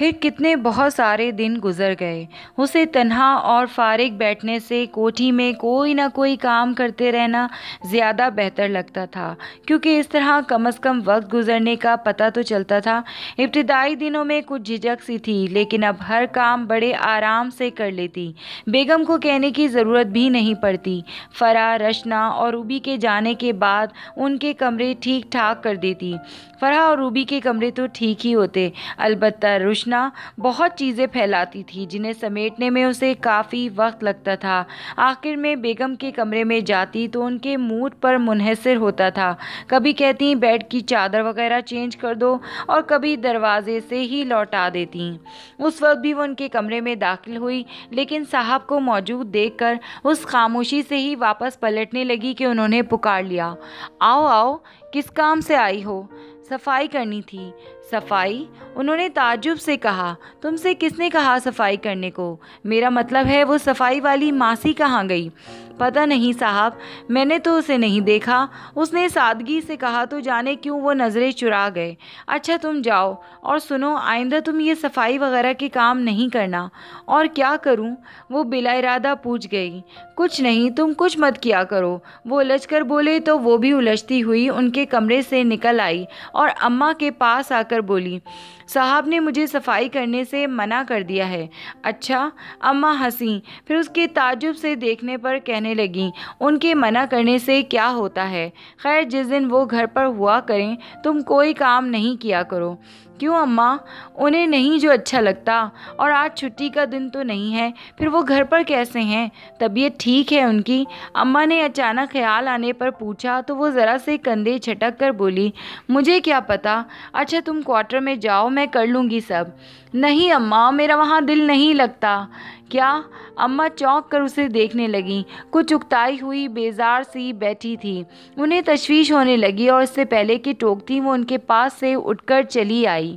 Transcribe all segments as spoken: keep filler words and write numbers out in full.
پھر کتنے بہت سارے دن گزر گئے۔ اسے تنہا اور فارغ بیٹھنے سے کوٹھی میں کوئی نہ کوئی کام کرتے رہنا زیادہ بہتر لگتا تھا، کیونکہ اس طرح کم از کم وقت گزرنے کا پتہ تو چلتا تھا۔ ابتدائی دنوں میں کچھ جھجک سی تھی، لیکن اب ہر کام بڑے آرام سے کر لیتی۔ بیگم کو کہنے کی ضرورت بھی نہیں پڑتی۔ فرح، رشنا اور روبی کے جانے کے بعد ان کے کمرے ٹھیک ٹھاک کر دیتی۔ فرح اور روبی کے کمرے تو ٹھیک ہی ہوتے، البتہ رشنا بہت چیزیں پھیلاتی تھی جنہیں سمیٹنے میں اسے کافی وقت لگتا تھا۔ آخر میں بیگم کے کمرے میں جاتی تو ان کے موڈ پر منحصر ہوتا تھا، کبھی کہتی بیڈ کی چادر وغیرہ چینج کر دو اور کبھی دروازے سے ہی لوٹا دیتی۔ اس وقت بھی وہ ان کے کمرے میں داخل ہوئی، لیکن صاحب کو موجود دیکھ کر اس خاموشی سے ہی واپس پلٹنے لگی کہ انہوں نے پکار لیا، آؤ آؤ، کس کام سے آئی ہو؟ صفائی کرنی تھی۔ صفائی؟ انہوں نے تعجب سے کہا، تم سے کس نے کہا صفائی کرنے کو؟ میرا مطلب ہے وہ صفائی والی ماسی کہاں گئی؟ پتہ نہیں صاحب، میں نے تو اسے نہیں دیکھا، اس نے سادگی سے کہا، تو جانے کیوں وہ نظریں چرا گئے۔ اچھا تم جاؤ، اور سنو آئندہ تم یہ صفائی وغیرہ کے کام نہیں کرنا۔ اور کیا کروں؟ وہ بلا ارادہ پوچھ گئی۔ کچھ نہیں، تم کچھ مت کیا کرو، وہ الجھ کر بولے تو وہ بھی الجھتی ہوئی ان کے کمرے سے نکل آئی اور اماں کے پاس آ کر بولی، صاحب نے مجھے صفائی کرنے سے منع کر دیا ہے۔ اچھا؟ اماں ہنسیں، پھر اس کے تعجب سے دیکھنے پر کہنے لگیں، ان کے منع کرنے سے کیا ہوتا ہے؟ خیر جس دن وہ گھر پر ہوا کریں تم کوئی کام نہیں کیا کرو۔ کیوں اماں؟ انہیں نہیں جو اچھا لگتا، اور آج چھٹی کا دن تو نہیں ہے، پھر وہ گھر پر کیسے ہیں؟ طبیعت ٹھیک ہے ان کی؟ اماں نے اچانک خیال آنے پر پوچھا تو وہ ذرا سے کندھے جھٹک کر بولی، مجھے کیا پتا۔ اچھا تم کوارٹر میں جاؤ، میں کر لوں گی سب۔ نہیں اماں، میرا وہاں دل نہیں لگتا۔ کیا؟ اماں چونک کر اسے دیکھنے لگیں، کچھ اکتائی ہوئی بیزار سی بیٹھی تھی۔ انہیں تشویش ہونے لگی اور اس سے پہلے کہ ٹوکتی وہ ان کے پاس سے اٹھ کر چلی آئی۔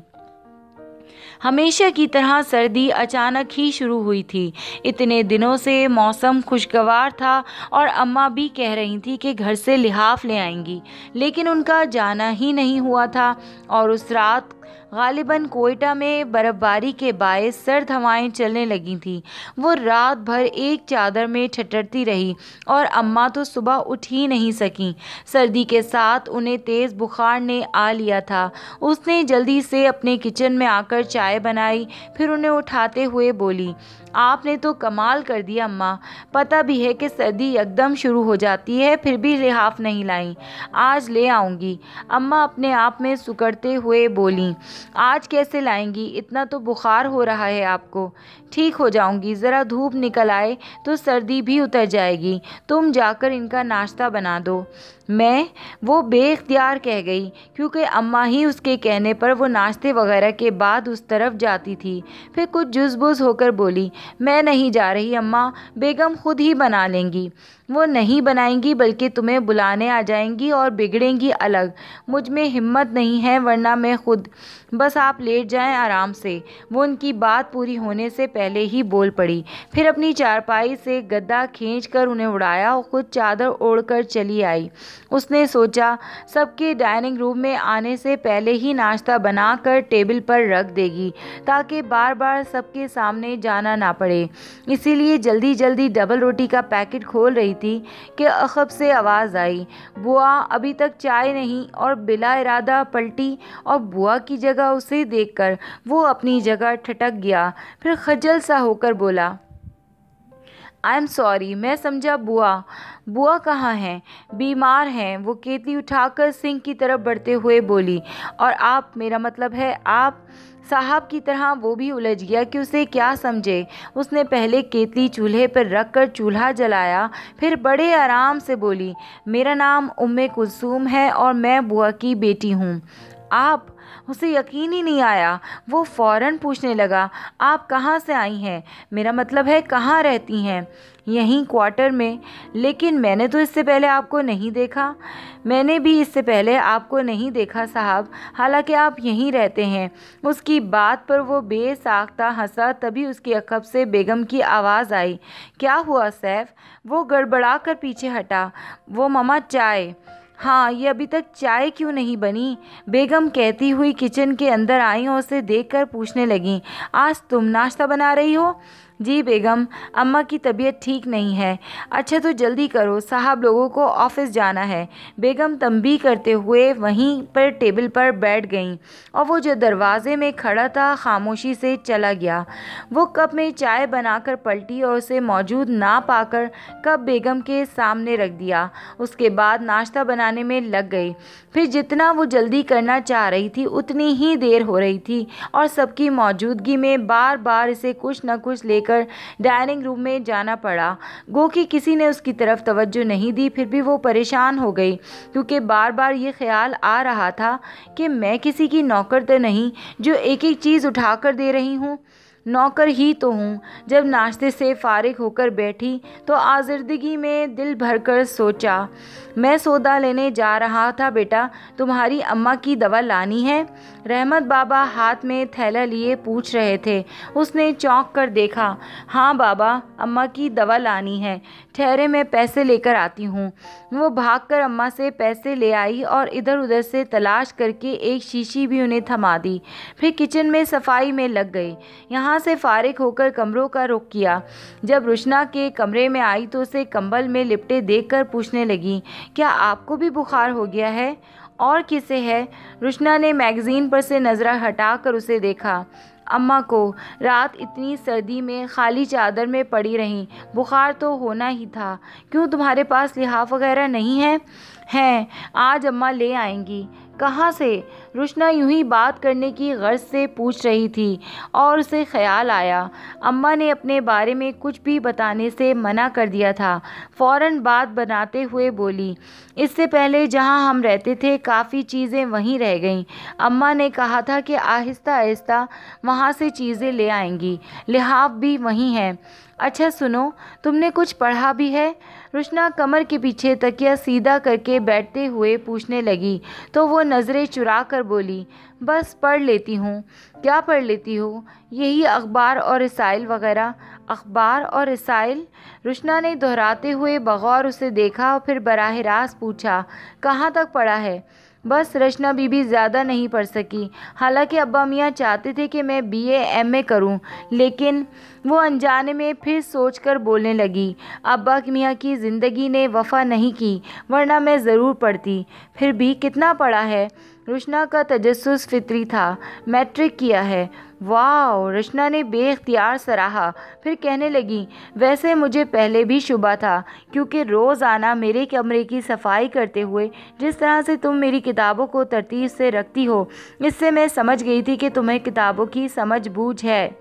ہمیشہ کی طرح سردی اچانک ہی شروع ہوئی تھی۔ اتنے دنوں سے موسم خوشگوار تھا اور اماں بھی کہہ رہی تھی کہ گھر سے لحاف لے آئیں گی، لیکن ان کا جانا ہی نہیں ہوا تھا، اور اس رات غالباً کوئٹہ میں برف باری کے باعث سرد ہوائیں چلنے لگی تھیں۔ وہ رات بھر ایک چادر میں ٹھٹرتی رہی اور اماں تو صبح اٹھ ہی نہیں سکیں۔ سردی کے ساتھ انہیں تیز بخار نے آ لیا تھا۔ اس نے جلدی سے اپنے کچن میں آ کر چائے بنائی، پھر انہیں اٹھاتے ہوئے بولی، آپ نے تو کمال کر دیا اماں، پتہ بھی ہے کہ سردی یکدم شروع ہو جاتی ہے، پھر بھی لحاف نہیں لائیں۔ آج لے آؤں گی، اماں اپنے آپ میں سکڑتے ہوئے بولیں۔ آج کیسے لائیں گی؟ اتنا تو بخار ہو رہا ہے آپ کو۔ ٹھیک ہو جاؤں گی، ذرا دھوپ نکل آئے تو سردی بھی اتر جائے گی۔ تم جا کر ان کا ناشتہ بنا دو۔ میں؟ وہ بے اختیار کہہ گئی، کیونکہ اماں ہی اس کے کہنے پر وہ ناشتے وغیرہ کے بعد اس طرف جاتی تھی۔ پھر کچھ جز بز ہو کر بولی، میں نہیں جا رہی اماں، بیگم خود ہی بنا لیں گی۔ وہ نہیں بنائیں گی بلکہ تمہیں بلانے آ جائیں گی اور بگڑیں گی الگ۔ مجھ میں ہمت نہیں ہے، ورنہ میں خود۔ بس آپ لیٹ جائیں آرام سے۔ وہ ان کی بات پوری ہونے سے پہلے ہی بول پڑی، پھر اپنی چارپائی سے گدا کھینچ کر انہیں اڑایا اور خود چادر اوڑھ کر چلی آئی۔ اس نے سوچا سب کے ڈائننگ روم میں آنے سے پہلے ہی ناشتہ بنا کر ٹیبل پر رکھ دے گی، تاکہ بار بار سب کے سامنے جانا نہ پڑے۔ اسی لیے جلدی جلدی ڈبل روٹی کا پیکٹ کھول رہی تھی کہ عقب سے آواز آئی، بوا ابھی تک چائے نہیں، اور بلا ارادہ پلٹی اور بوا کی جگہ اسے دیکھ کر وہ اپنی جگہ ٹھٹک گیا، پھر خجل سا ہو کر بولا، آئی ایم سوری، میں سمجھا بوا۔ بوا کہاں ہیں؟ بیمار ہیں، وہ کیتلی اٹھا کر سنک کی طرف بڑھتے ہوئے بولی۔ اور آپ؟ میرا مطلب ہے آپ؟ صاحب کی طرح وہ بھی الجھ گیا کہ اسے کیا سمجھے۔ اس نے پہلے کیتلی چولہے پر رکھ کر چولہا جلایا، پھر بڑے آرام سے بولی، میرا نام ام کلثوم ہے اور میں بوا کی بیٹی ہوں۔ آپ؟ اسے یقین ہی نہیں آیا۔ وہ فوراً پوچھنے لگا، آپ کہاں سے آئی ہیں؟ میرا مطلب ہے کہاں رہتی ہیں؟ یہیں کوارٹر میں۔ لیکن میں نے تو اس سے پہلے آپ کو نہیں دیکھا۔ میں نے بھی اس سے پہلے آپ کو نہیں دیکھا صاحب، حالانکہ آپ یہیں رہتے ہیں۔ اس کی بات پر وہ بے ساختہ ہنسا، تبھی اس کی عقب سے بیگم کی آواز آئی، کیا ہوا سیف؟ وہ گڑبڑا کر پیچھے ہٹا، وہ مما چائے۔ हाँ, ये अभी तक चाय क्यों नहीं बनी? बेगम कहती हुई किचन के अंदर आई और उसे देखकर पूछने लगी, आज तुम नाश्ता बना रही हो? जी बेगम, अम्मा की तबीयत ठीक नहीं है। अच्छा तो जल्दी करो, साहब लोगों को ऑफिस जाना है। बेगम तंबी करते हुए वहीं पर टेबल पर बैठ गईं और वो जो दरवाजे में खड़ा था खामोशी से चला गया। वो कप में चाय बनाकर पलटी और उसे मौजूद ना पाकर कप बेगम के सामने रख दिया। उसके बाद नाश्ता बनाने में लग गई। फिर जितना वो जल्दी करना चाह रही थी उतनी ही देर हो रही थी और सबकी मौजूदगी में बार बार इसे कुछ न कुछ लेकर डाइनिंग रूम में जाना पड़ा। गो कि किसी ने उसकी तरफ तवज्जो नहीं दी, फिर भी वो परेशान हो गई क्योंकि बार बार ये ख्याल आ रहा था कि मैं किसी की नौकर तो नहीं जो एक एक चीज़ उठाकर दे रही हूँ। नौकर ही तो हूँ। जब नाश्ते से फारिग होकर बैठी तो आज़र्दगी में दिल भरकर सोचा, मैं सौदा लेने जा रहा था बेटा, तुम्हारी अम्मा की दवा लानी है? रहमत बाबा हाथ में थैला लिए पूछ रहे थे। उसने चौंक कर देखा। हाँ बाबा, अम्मा की दवा लानी है, ठहरे मैं पैसे लेकर आती हूँ। वो भागकर अम्मा से पैसे ले आई और इधर उधर से तलाश करके एक शीशी भी उन्हें थमा दी। फिर किचन में सफाई में लग गई। यहाँ से फारिग होकर कमरों का रुख किया। जब रुशना के कमरे में आई तो उसे कंबल में लिपटे देखकर पूछने लगी, क्या आपको भी बुखार हो गया है? और किसे है? रुशना ने मैगज़ीन पर से नज़र हटाकर उसे देखा। अम्मा को। रात इतनी सर्दी में खाली चादर में पड़ी रहीं, बुखार तो होना ही था। क्यों, तुम्हारे पास लिहाफ वगैरह नहीं है? हैं, आज अम्मा ले आएंगी। कहाँ से? रुशना यूं ही बात करने की गर्ज से पूछ रही थी और उसे ख्याल आया अम्मा ने अपने बारे में कुछ भी बताने से मना कर दिया था। फ़ौरन बात बनाते हुए बोली, इससे पहले जहाँ हम रहते थे काफ़ी चीज़ें वहीं रह गईं। अम्मा ने कहा था कि आहिस्ता आहिस्ता वहाँ से चीज़ें ले आएंगी, लिहाफ भी वहीं है। अच्छा सुनो, तुमने कुछ पढ़ा भी है? रुशना कमर के पीछे तकिया सीधा करके बैठते हुए पूछने लगी तो वो नज़रें चुरा कर बोली, बस पढ़ लेती हूँ। क्या पढ़ लेती हो? यही अखबार और रसाइल वगैरह। अखबार और रसाइल? रुशना ने दोहराते हुए बगौर उसे देखा और फिर बराह रास्त पूछा, कहाँ तक पढ़ा है? बस रचना बीबी ज़्यादा नहीं पढ़ सकी। हालांकि अब्बा मियाँ चाहते थे कि मैं बीए एमए करूं, लेकिन वो अनजाने में फिर सोचकर बोलने लगी, अब्बा मियाँ की ज़िंदगी ने वफ़ा नहीं की, वरना मैं ज़रूर पढ़ती। फिर भी कितना पढ़ा है? रुशना का तजस्सुस फितरी था। मैट्रिक किया है। वाह! रचना ने बेख्तियार सराहा। फिर कहने लगी, वैसे मुझे पहले भी शुबा था, क्योंकि रोज़ाना मेरे कमरे की सफाई करते हुए जिस तरह से तुम मेरी किताबों को तरतीब से रखती हो, इससे मैं समझ गई थी कि तुम्हें किताबों की समझ बूझ है।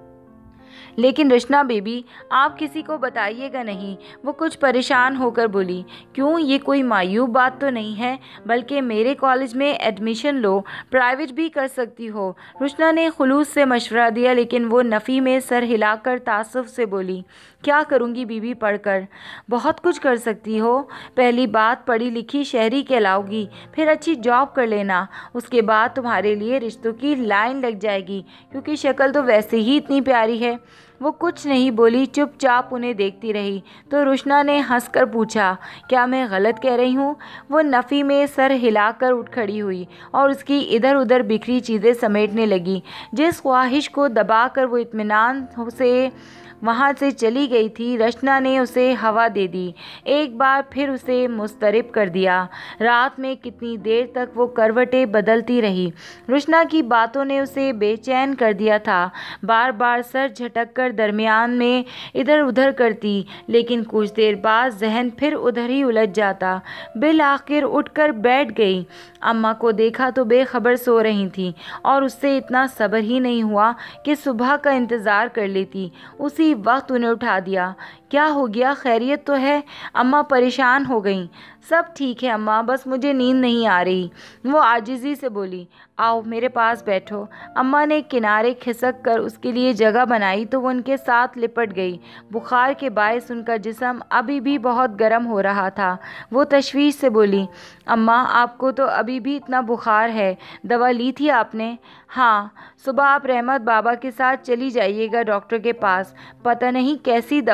लेकिन रचना बेबी, आप किसी को बताइएगा नहीं। वो कुछ परेशान होकर बोली, क्यों, ये कोई मायूब बात तो नहीं है, बल्कि मेरे कॉलेज में एडमिशन लो, प्राइवेट भी कर सकती हो। रुशना ने खुलूस से मशवरा दिया, लेकिन वो नफ़ी में सर हिलाकर तासुफ से बोली, क्या करूँगी बीबी पढ़कर? बहुत कुछ कर सकती हो। पहली बात, पढ़ी लिखी शहरी कहलाओगी, फिर अच्छी जॉब कर लेना, उसके बाद तुम्हारे लिए रिश्तों की लाइन लग जाएगी, क्योंकि शक्ल तो वैसे ही इतनी प्यारी है। वो कुछ नहीं बोली, चुपचाप उन्हें देखती रही। तो रुशना ने हंसकर पूछा, क्या मैं गलत कह रही हूँ? वो नफ़ी में सर हिलाकर उठ खड़ी हुई और उसकी इधर उधर बिखरी चीज़ें समेटने लगी। जिस ख्वाहिश को दबाकर वो इत्मीनान से वहाँ से चली गई थी, रचना ने उसे हवा दे दी, एक बार फिर उसे मुस्तरिब कर दिया। रात में कितनी देर तक वो करवटें बदलती रही। रुशना की बातों ने उसे बेचैन कर दिया था। बार बार सर झटक कर दरमियान में इधर उधर करती, लेकिन कुछ देर बाद जहन फिर उधर ही उलझ जाता। बिल आखिर उठकर बैठ गई। अम्मा को देखा तो बेखबर सो रही थी और उससे इतना सब्र ही नहीं हुआ कि सुबह का इंतज़ार कर लेती। उसी वक्त उन्हें उठा दिया। क्या हो गया, खैरियत तो है? अम्मा परेशान हो गईं। सब ठीक है अम्मा, बस मुझे नींद नहीं आ रही। वो आजिज़ी से बोली, आओ मेरे पास बैठो। अम्मा ने किनारे खिसक कर उसके लिए जगह बनाई तो वो उनके साथ लिपट गई। बुखार के बायस उनका जिस्म अभी भी बहुत गर्म हो रहा था। वो तशवीश से बोली, अम्मा आपको तो अभी भी इतना बुखार है, दवा ली थी आपने? हाँ, सुबह आप रहमत बाबा के साथ चली जाइएगा डॉक्टर के पास, पता नहीं कैसी दवा दी है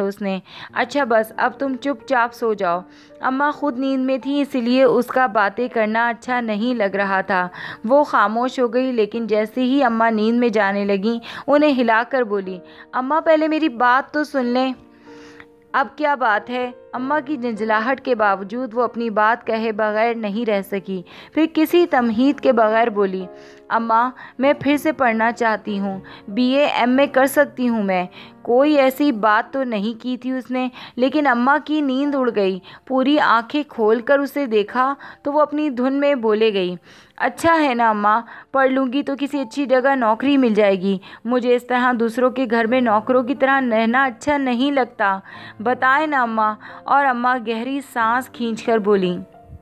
اس نے۔ اچھا بس اب تم چپ چاپ سو جاؤ۔ اماں خود نیند میں تھیں، اس لیے اس کا باتیں کرنا اچھا نہیں لگ رہا تھا۔ وہ خاموش ہو گئی، لیکن جیسے ہی اماں نیند میں جانے لگیں انہیں ہلا کر بولی، اماں پہلے میری بات تو سن لیں۔ اب کیا بات ہے؟ اماں کی جھنجھلاہٹ کے باوجود وہ اپنی بات کہے بغیر نہیں رہ سکی، پھر کسی تمہید کے بغیر بولی، اماں میں پھر سے پڑھنا چاہتی ہوں، بی اے ایم اے کر سکتی ہوں میں۔ کوئی ایسی بات تو نہیں کی تھی اس نے، لیکن اماں کی نیند اڑ گئی۔ پوری آنکھیں کھول کر اسے دیکھا تو وہ اپنی دھن میں بولے گئی، اچھا ہے نا اماں، پڑھ لوں گی تو کسی اچھی جگہ نوکری مل جائے گی۔ مجھے اس طرح دوسروں کے گھر میں نوکروں کی طرح رہنا اچھا نہیں لگتا، بتائیں نا اماں۔ اور اماں گہری سانس کھینچ کر بولیں،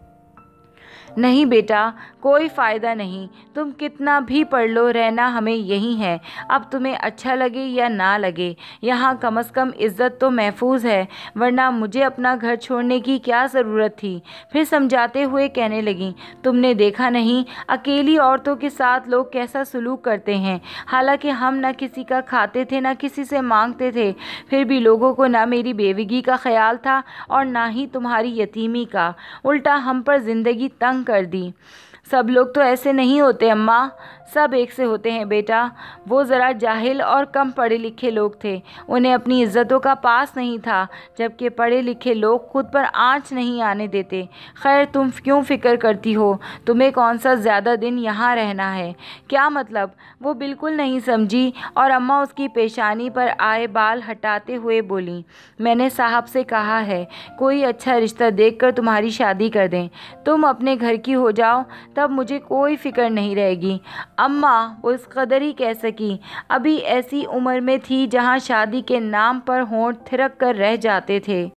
نہیں بیٹا، کوئی فائدہ نہیں، تم کتنا بھی پڑھ لو، رہنا ہمیں یہی ہے، اب تمہیں اچھا لگے یا نہ لگے، یہاں کم از کم عزت تو محفوظ ہے، ورنہ مجھے اپنا گھر چھوڑنے کی کیا ضرورت تھی۔ پھر سمجھاتے ہوئے کہنے لگیں، تم نے دیکھا نہیں اکیلی عورتوں کے ساتھ لوگ کیسا سلوک کرتے ہیں، حالانکہ ہم نہ کسی کا کھاتے تھے نہ کسی سے مانگتے تھے، پھر بھی لوگوں کو نہ میری بیوگی کا خیال تھا اور نہ ہی تمہاری یتیمی کا، الٹا ہم پر زندگی تنگ کر دی۔ سب لوگ تو ایسے نہیں ہوتے اماں، سب ایک سے ہوتے ہیں بیٹا۔ وہ ذرا جاہل اور کم پڑھے لکھے لوگ تھے، انہیں اپنی عزتوں کا پاس نہیں تھا، جبکہ پڑھے لکھے لوگ خود پر آنچ نہیں آنے دیتے۔ خیر تم کیوں فکر کرتی ہو، تمہیں کون سا زیادہ دن یہاں رہنا ہے؟ کیا مطلب؟ وہ بالکل نہیں سمجھی اور اماں اس کی پیشانی پر آئے بال ہٹاتے ہوئے بولیں، میں نے صاحب سے کہا ہے کوئی اچھا رشتہ دیکھ کر تمہاری شادی کر دیں، تم اپنے گھر کی ہو جاؤ، تب مجھے کوئی فکر نہیں رہے گی۔ اماں وہ اس قدر ہی کہہ سکی، ابھی ایسی عمر میں تھی جہاں شادی کے نام پر ہونٹ تھرک کر رہ جاتے تھے۔